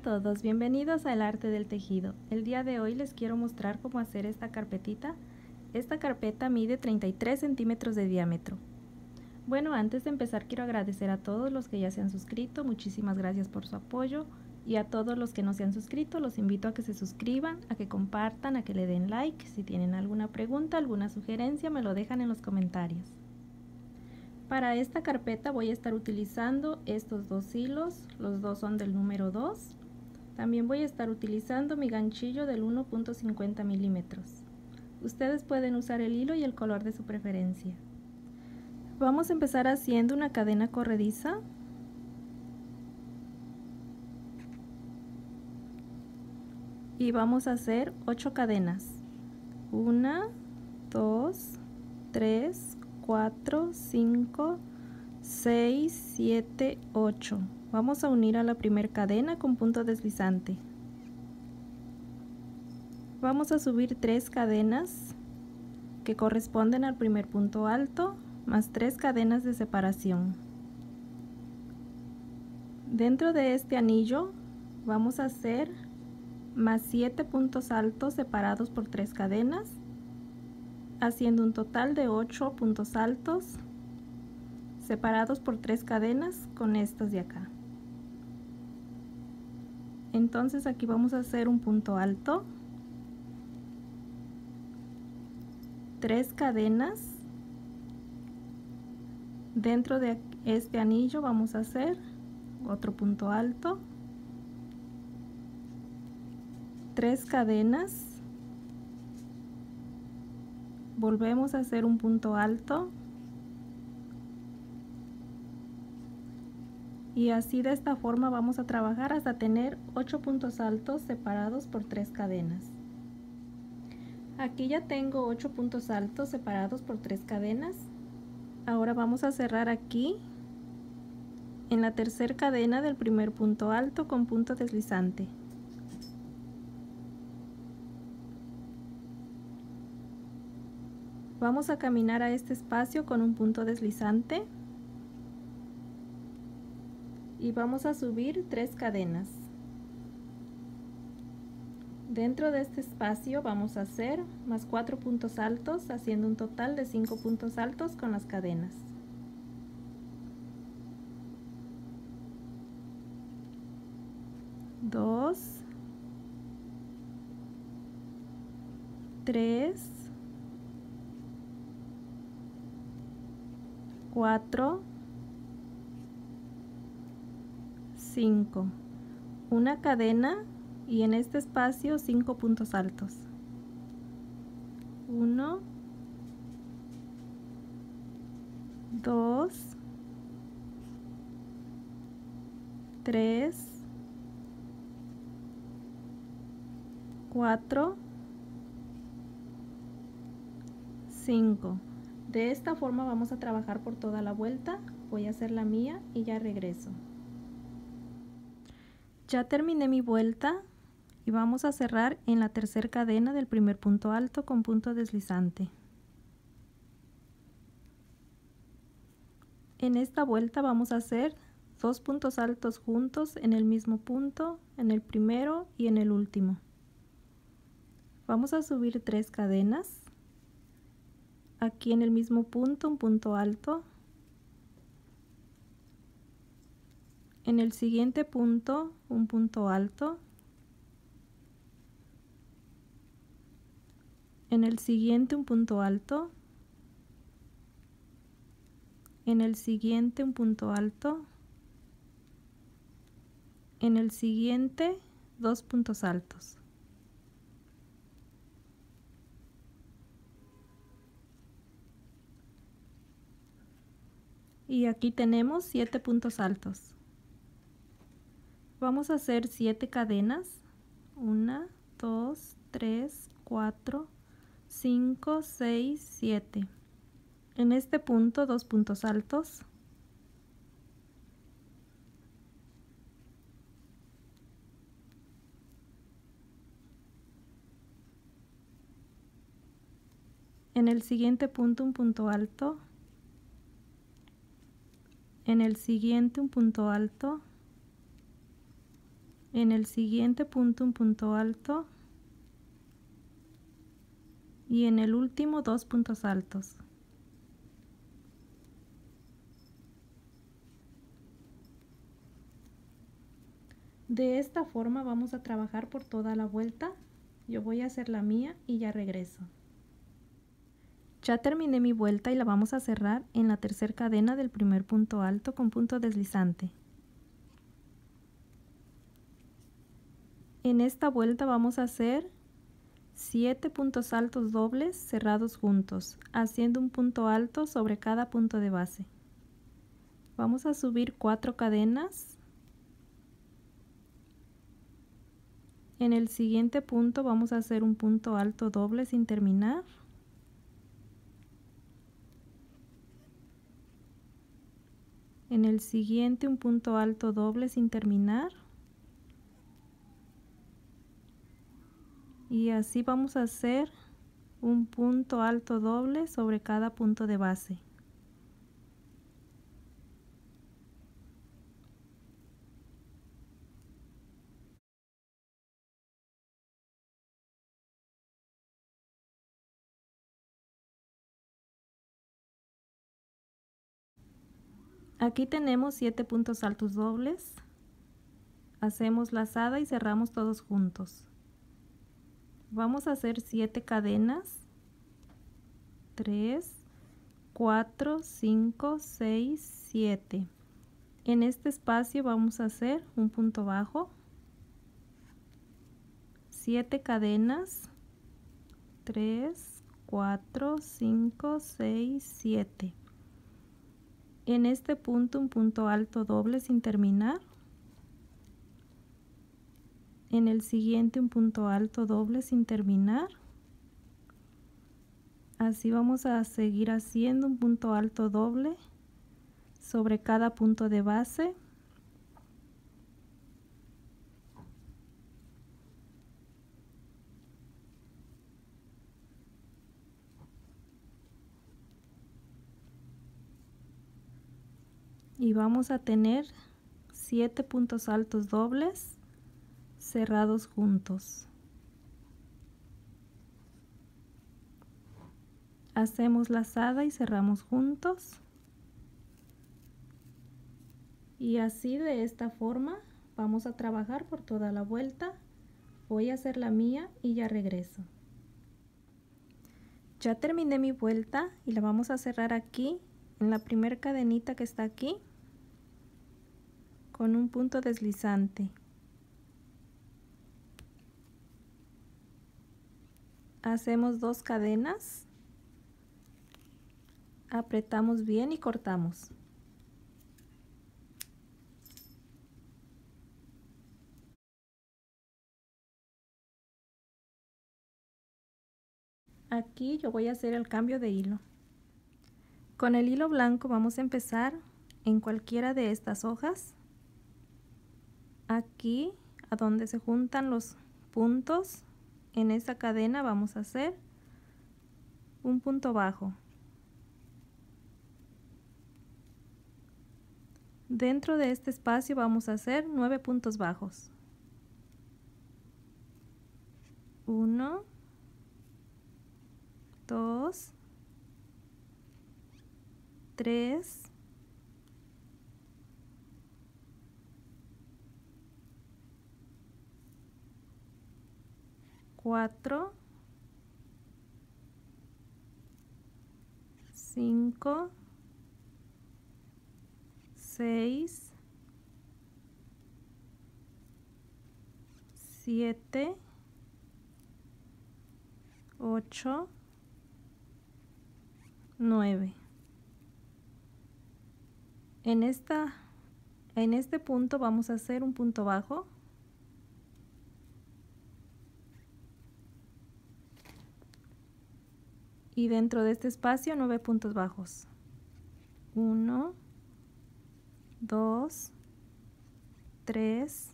todos, bienvenidos al arte del tejido. El día de hoy les quiero mostrar cómo hacer esta carpetita. Esta carpeta mide 33 centímetros de diámetro. Bueno, antes de empezar quiero agradecer a todos los que ya se han suscrito, muchísimas gracias por su apoyo, y a todos los que no se han suscrito los invito a que se suscriban, a que compartan, a que le den like. Si tienen alguna pregunta, alguna sugerencia, me lo dejan en los comentarios. Para esta carpeta voy a estar utilizando estos dos hilos, los dos son del número 2. También voy a estar utilizando mi ganchillo del 1.50 milímetros. Ustedes pueden usar el hilo y el color de su preferencia. Vamos a empezar haciendo una cadena corrediza. Y vamos a hacer 8 cadenas. 1, 2, 3, 4, 5, 6, 7, 8. Vamos a unir a la primera cadena con punto deslizante. Vamos a subir 3 cadenas que corresponden al primer punto alto, más 3 cadenas de separación. Dentro de este anillo vamos a hacer más 7 puntos altos separados por 3 cadenas, haciendo un total de 8 puntos altos separados por 3 cadenas con estas de acá. Entonces aquí vamos a hacer un punto alto, 3 cadenas. Dentro de este anillo vamos a hacer otro punto alto, 3 cadenas, volvemos a hacer un punto alto y así de esta forma vamos a trabajar hasta tener 8 puntos altos separados por 3 cadenas. Aquí ya tengo 8 puntos altos separados por 3 cadenas. Ahora vamos a cerrar aquí en la tercera cadena del primer punto alto con punto deslizante. Vamos a caminar a este espacio con un punto deslizante y vamos a subir 3 cadenas. Dentro de este espacio vamos a hacer más 4 puntos altos, haciendo un total de 5 puntos altos con las cadenas. Dos, 3, 4, 5. Una cadena y en este espacio 5 puntos altos. 1, 2, 3, 4, 5. De esta forma vamos a trabajar por toda la vuelta. Voy a hacer la mía y ya regreso. Ya terminé mi vuelta y vamos a cerrar en la tercera cadena del primer punto alto con punto deslizante. En esta vuelta vamos a hacer 2 puntos altos juntos en el mismo punto, en el primero y en el último. Vamos a subir 3 cadenas. Aquí en el mismo punto un punto alto. En el siguiente punto un punto alto. En el siguiente un punto alto. En el siguiente un punto alto. En el siguiente 2 puntos altos. Y aquí tenemos 7 puntos altos. Vamos a hacer 7 cadenas. 1, 2, 3, 4, 5, 6, 7. En este punto 2 puntos altos. En el siguiente punto un punto alto. En el siguiente un punto alto. En el siguiente punto un punto alto y en el último 2 puntos altos. De esta forma vamos a trabajar por toda la vuelta. Yo voy a hacer la mía y ya regreso. Ya terminé mi vuelta y la vamos a cerrar en la tercera cadena del primer punto alto con punto deslizante. En esta vuelta vamos a hacer 7 puntos altos dobles cerrados juntos, haciendo un punto alto sobre cada punto de base. Vamos a subir 4 cadenas. En el siguiente punto vamos a hacer un punto alto doble sin terminar. En el siguiente un punto alto doble sin terminar. Y así vamos a hacer un punto alto doble sobre cada punto de base. Aquí tenemos 7 puntos altos dobles. Hacemos lazada y cerramos todos juntos. Vamos a hacer 7 cadenas. 3, 4, 5, 6, 7. En este espacio vamos a hacer un punto bajo. 7 cadenas. 3, 4, 5, 6, 7. En este punto un punto alto doble sin terminar. En el siguiente un punto alto doble sin terminar. Así vamos a seguir haciendo un punto alto doble sobre cada punto de base. Y vamos a tener 7 puntos altos dobles cerrados juntos. Hacemos lazada y cerramos juntos. Y así de esta forma vamos a trabajar por toda la vuelta. Voy a hacer la mía y ya regreso. Ya terminé mi vuelta y la vamos a cerrar aquí en la primera cadenita que está aquí con un punto deslizante. Hacemos 2 cadenas, apretamos bien y cortamos. Aquí yo voy a hacer el cambio de hilo. Con el hilo blanco vamos a empezar en cualquiera de estas hojas. Aquí, a donde se juntan los puntos, en esa cadena vamos a hacer un punto bajo. Dentro de este espacio vamos a hacer 9 puntos bajos. 1, 2, 3, 4, 5, 6, 7, 8, 9. En este punto vamos a hacer un punto bajo. Y dentro de este espacio 9 puntos bajos. 1, 2, 3,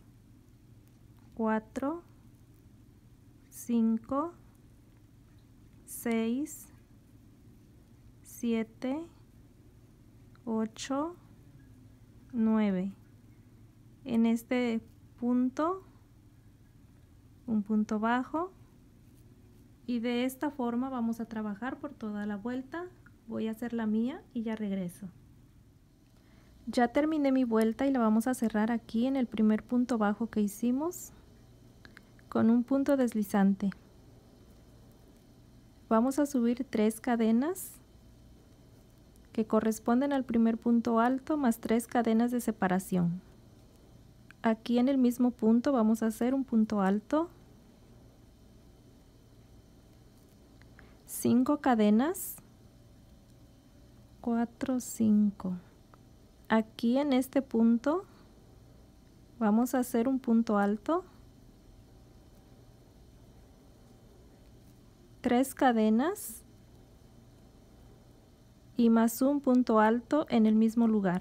4, 5, 6, 7, 8, 9. En este punto, un punto bajo, y de esta forma vamos a trabajar por toda la vuelta. Voy a hacer la mía y ya regreso. Ya terminé mi vuelta y la vamos a cerrar aquí en el primer punto bajo que hicimos con un punto deslizante. Vamos a subir 3 cadenas que corresponden al primer punto alto más 3 cadenas de separación. Aquí en el mismo punto vamos a hacer un punto alto, 5 cadenas, 4, 5. Aquí en este punto vamos a hacer un punto alto, 3 cadenas y más un punto alto en el mismo lugar.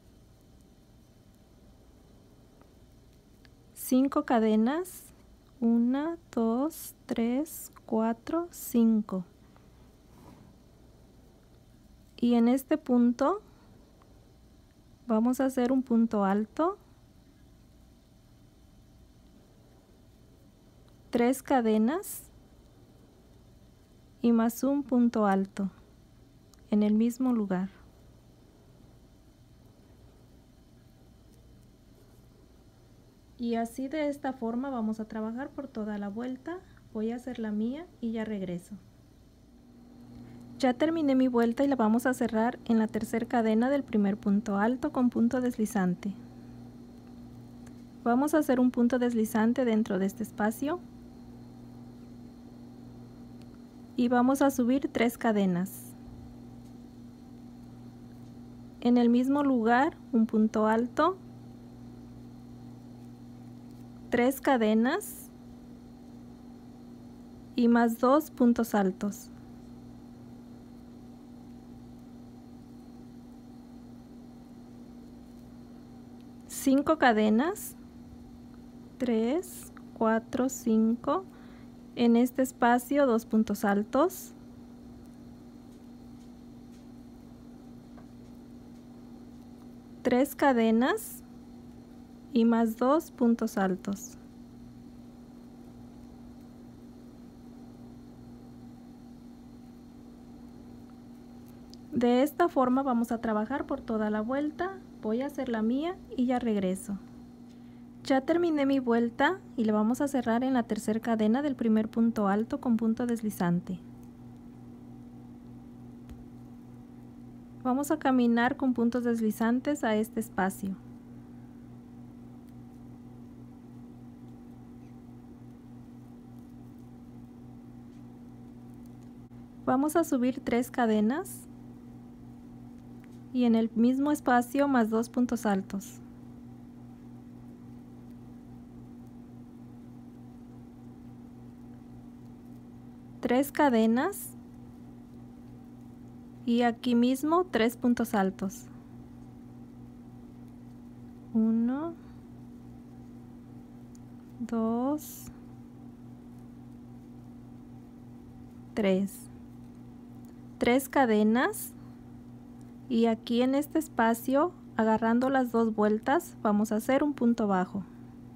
5 cadenas, 1, 2, 3, 4, 5. Y en este punto vamos a hacer un punto alto, 3 cadenas y más un punto alto en el mismo lugar. Y así de esta forma vamos a trabajar por toda la vuelta. Voy a hacer la mía y ya regreso. Ya terminé mi vuelta y la vamos a cerrar en la tercera cadena del primer punto alto con punto deslizante. Vamos a hacer un punto deslizante dentro de este espacio y vamos a subir 3 cadenas. En el mismo lugar, un punto alto, 3 cadenas y más 2 puntos altos. Cinco cadenas, 3, 4, 5. En este espacio 2 puntos altos. Tres cadenas y más 2 puntos altos. De esta forma vamos a trabajar por toda la vuelta. Voy a hacer la mía y ya regreso. Ya terminé mi vuelta y la vamos a cerrar en la tercera cadena del primer punto alto con punto deslizante. Vamos a caminar con puntos deslizantes a este espacio. Vamos a subir 3 cadenas y en el mismo espacio más 2 puntos altos. Tres cadenas y aquí mismo 3 puntos altos. 1, 2, 3. 3 cadenas y aquí en este espacio, agarrando las 2 vueltas, vamos a hacer un punto bajo.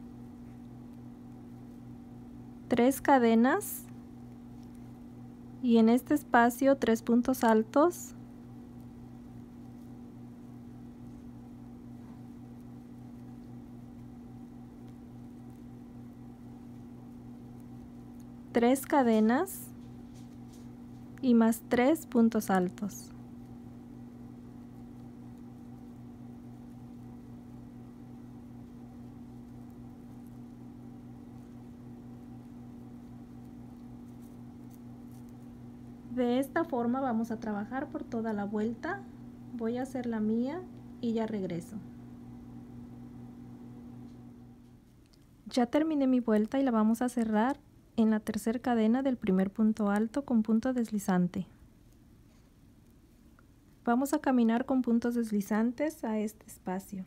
3 cadenas y en este espacio 3 puntos altos. Tres cadenas y más 3 puntos altos. De esta forma vamos a trabajar por toda la vuelta. Voy a hacer la mía y ya regreso. Ya terminé mi vuelta y la vamos a cerrar en la tercera cadena del primer punto alto con punto deslizante. Vamos a caminar con puntos deslizantes a este espacio.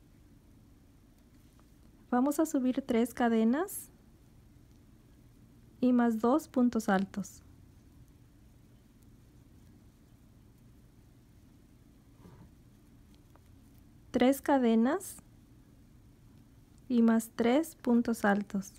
Vamos a subir 3 cadenas y más 2 puntos altos. Tres cadenas y más 3 puntos altos.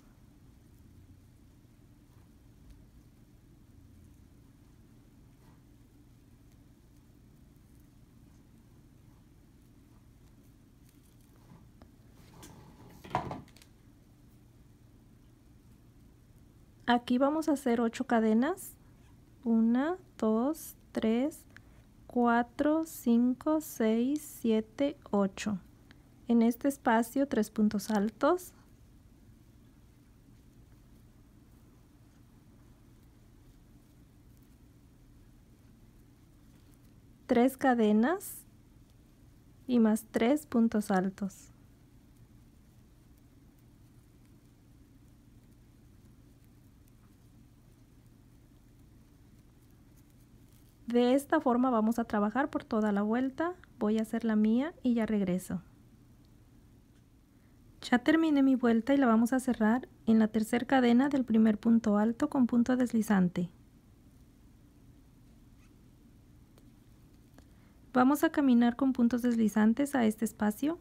Aquí vamos a hacer 8 cadenas. 1, 2, 3, 4, 5, 6, 7, 8. En este espacio 3 puntos altos. Tres cadenas y más 3 puntos altos. De esta forma vamos a trabajar por toda la vuelta. Voy a hacer la mía y ya regreso. Ya terminé mi vuelta y la vamos a cerrar en la tercera cadena del primer punto alto con punto deslizante. Vamos a caminar con puntos deslizantes a este espacio.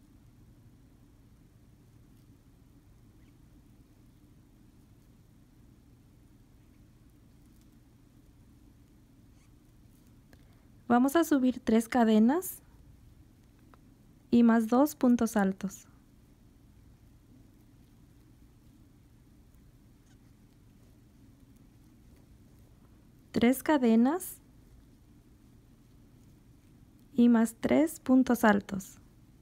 Vamos a subir 3 cadenas y más 2 puntos altos. Tres cadenas y más 3 puntos altos.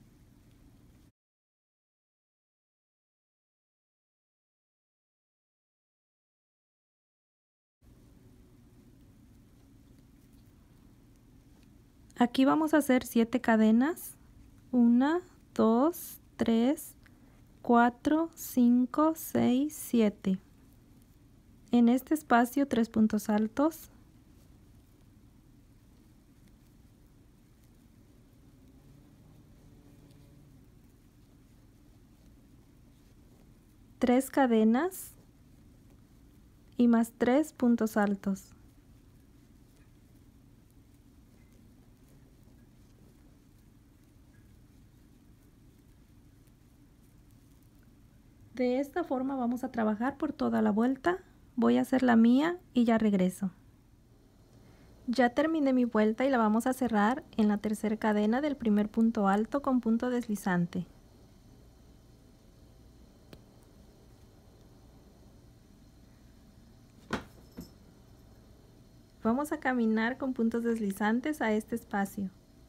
Aquí vamos a hacer 7 cadenas. 1, 2, 3, 4, 5, 6, 7. En este espacio 3 puntos altos. Tres cadenas y más 3 puntos altos. De esta forma vamos a trabajar por toda la vuelta. Voy a hacer la mía y ya regreso. Ya terminé mi vuelta y la vamos a cerrar en la tercera cadena del primer punto alto con punto deslizante. Vamos a caminar con puntos deslizantes a este espacio.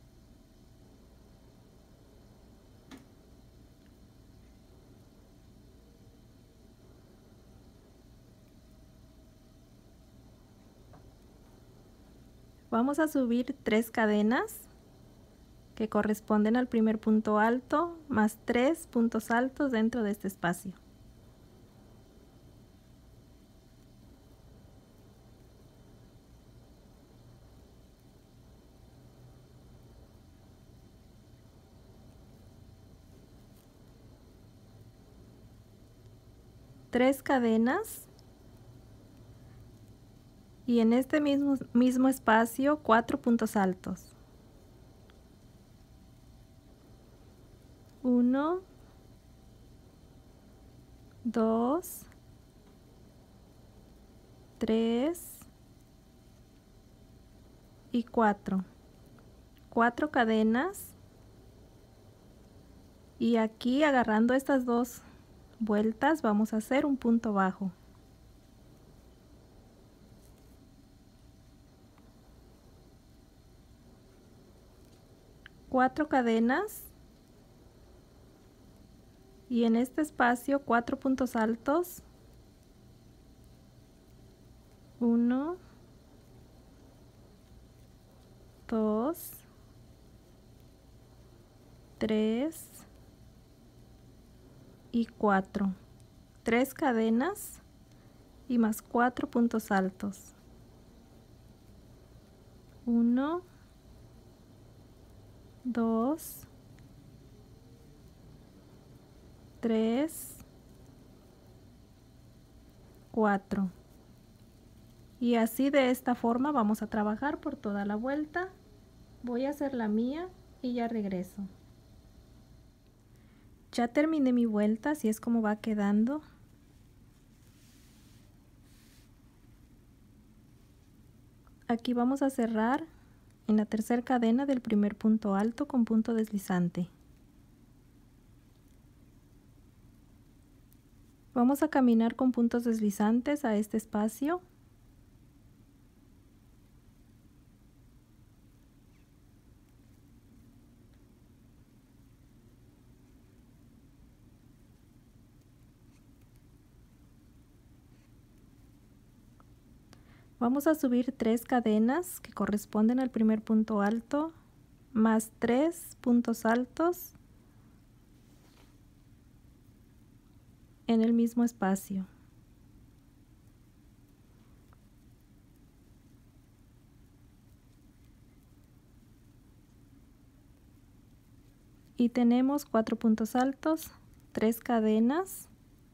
Vamos a subir 3 cadenas que corresponden al primer punto alto más 3 puntos altos dentro de este espacio. Tres cadenas y en este mismo espacio 4 puntos altos. 1, 2, 3 y 4. 4 cadenas y aquí agarrando estas dos vueltas vamos a hacer un punto bajo. Cuatro cadenas y en este espacio 4 puntos altos. 1, 2, 3 y 4. 3 cadenas y más 4 puntos altos. 1, 2, 3, 4. Y así de esta forma vamos a trabajar por toda la vuelta. Voy a hacer la mía y ya regreso. Ya terminé mi vuelta, así es como va quedando. Aquí vamos a cerrar en la tercera cadena del primer punto alto con punto deslizante. Vamos a caminar con puntos deslizantes a este espacio. Vamos a subir 3 cadenas que corresponden al primer punto alto, más 3 puntos altos en el mismo espacio. Y tenemos 4 puntos altos, 3 cadenas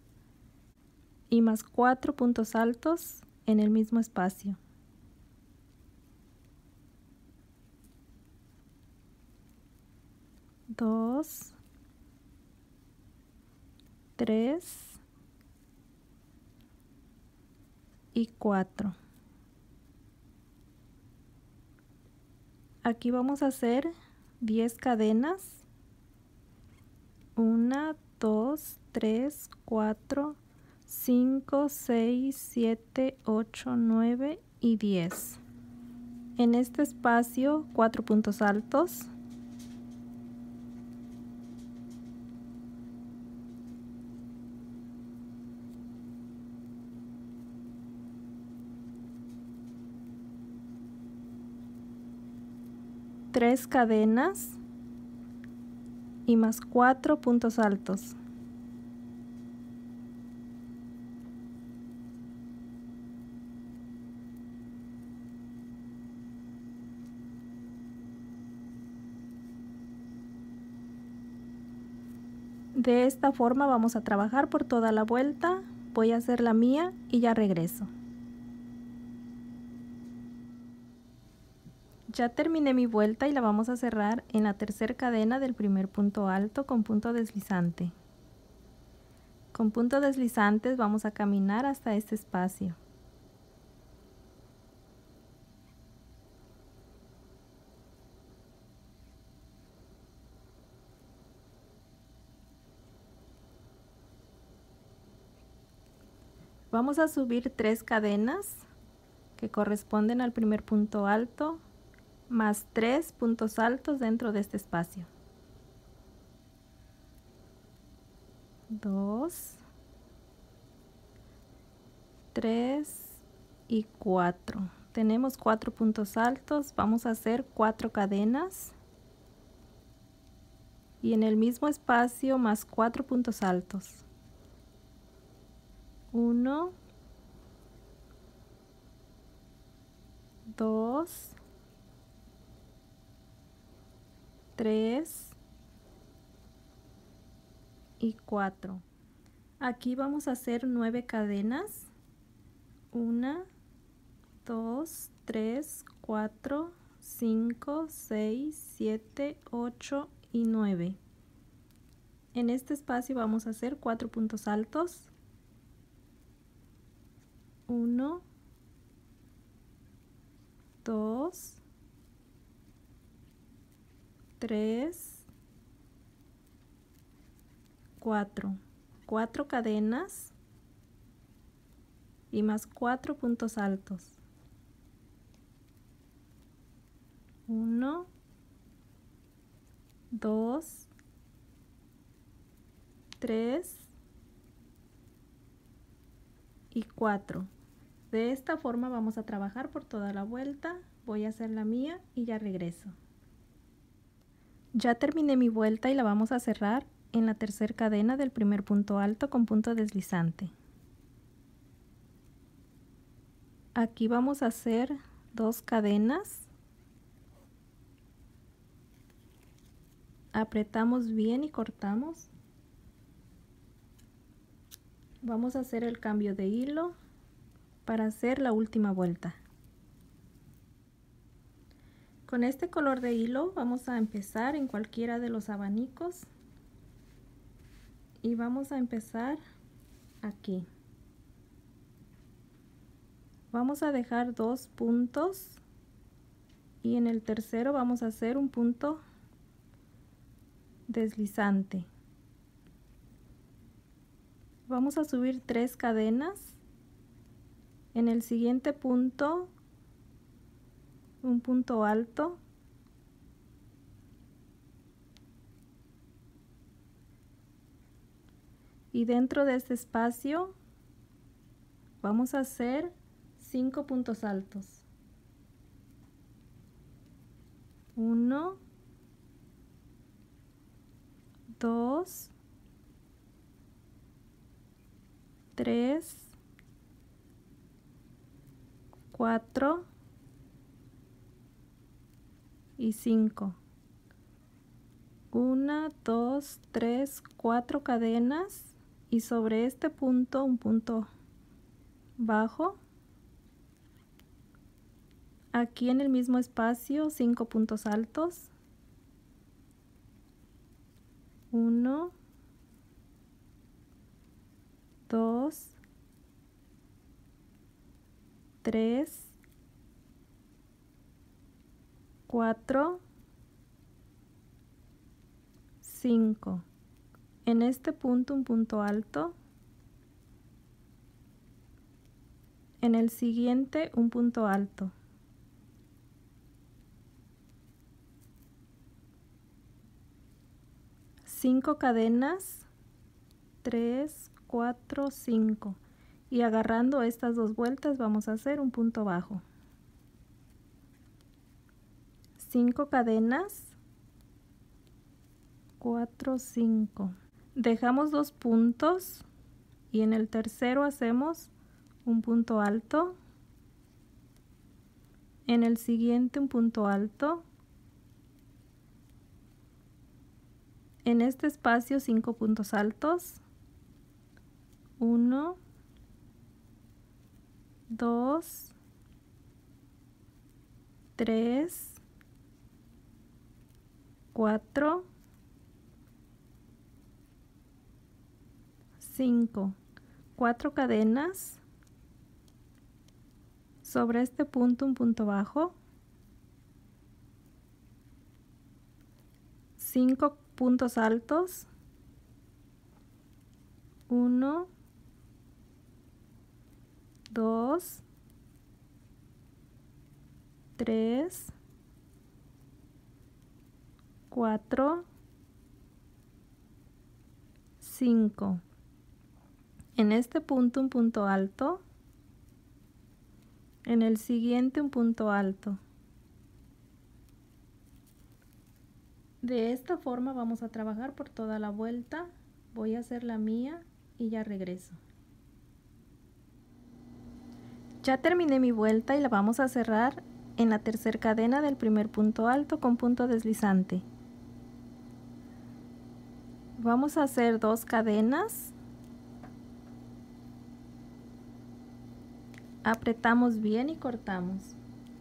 y más 4 puntos altos en el mismo espacio. Dos, 3 y 4. Aquí vamos a hacer 10 cadenas. 1, 2, 3, 4, 5, 6, 7, 8, 9 y 10. En este espacio 4 puntos altos. Tres cadenas y más 4 puntos altos. De esta forma vamos a trabajar por toda la vuelta. Voy a hacer la mía y ya regreso. Ya terminé mi vuelta y la vamos a cerrar en la tercera cadena del primer punto alto con punto deslizante. Con punto deslizantes vamos a caminar hasta este espacio. Vamos a subir 3 cadenas que corresponden al primer punto alto, más 3 puntos altos dentro de este espacio. 2, 3 y 4. Tenemos 4 puntos altos, vamos a hacer 4 cadenas y en el mismo espacio más 4 puntos altos. 1, 2, 3 y 4. Aquí vamos a hacer 9 cadenas. 1, 2, 3, 4, 5, 6, 7, 8 y 9. En este espacio vamos a hacer 4 puntos altos. 1, 2, 3, 4. 4 cadenas y más 4 puntos altos. 1, 2, 3 y 4. De esta forma vamos a trabajar por toda la vuelta. Voy a hacer la mía y ya regreso. Ya terminé mi vuelta y la vamos a cerrar en la tercera cadena del primer punto alto con punto deslizante. Aquí vamos a hacer 2 cadenas. Apretamos bien y cortamos. Vamos a hacer el cambio de hilo para hacer la última vuelta. Con este color de hilo vamos a empezar en cualquiera de los abanicos y vamos a empezar aquí. Vamos a dejar 2 puntos y en el tercero vamos a hacer un punto deslizante. Vamos a subir 3 cadenas. En el siguiente punto, un punto alto. Y dentro de este espacio vamos a hacer 5 puntos altos. 1, 2, 3, 4 y 5. 1, 2, 3, 4 cadenas y sobre este punto un punto bajo. Aquí en el mismo espacio 5 puntos altos. 1, 2, 3, 4, 5. En este punto un punto alto. En el siguiente un punto alto. 5 cadenas, 3, 4, 5 y agarrando estas 2 vueltas vamos a hacer un punto bajo. 5 cadenas, 4, 5. Dejamos 2 puntos y en el tercero hacemos un punto alto. En el siguiente un punto alto. En este espacio 5 puntos altos. 1, 2, 3, 4, 5. 4 cadenas. Sobre este punto un punto bajo. 5 puntos altos. 1, 2, 3, 4, 5. En este punto un punto alto. En el siguiente un punto alto. De esta forma vamos a trabajar por toda la vuelta. Voy a hacer la mía y ya regreso. Ya terminé mi vuelta y la vamos a cerrar en la tercera cadena del primer punto alto con punto deslizante. Vamos a hacer 2 cadenas. Apretamos bien y cortamos.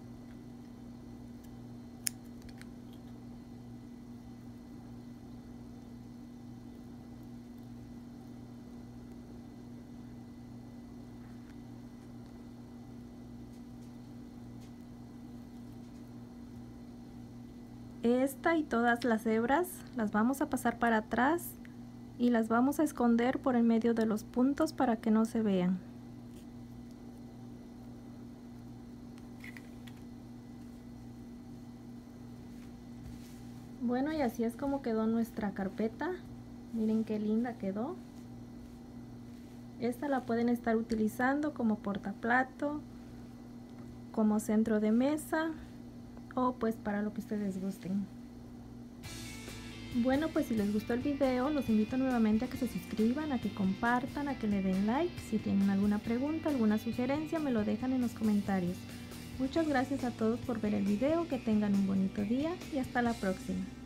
Esta y todas las hebras las vamos a pasar para atrás y las vamos a esconder por en medio de los puntos para que no se vean. Bueno, y así es como quedó nuestra carpeta. Miren qué linda quedó. Esta la pueden estar utilizando como portaplato, como centro de mesa o pues para lo que ustedes gusten. Bueno, pues si les gustó el video, los invito nuevamente a que se suscriban, a que compartan, a que le den like. Si tienen alguna pregunta, alguna sugerencia, me lo dejan en los comentarios. Muchas gracias a todos por ver el video, que tengan un bonito día y hasta la próxima.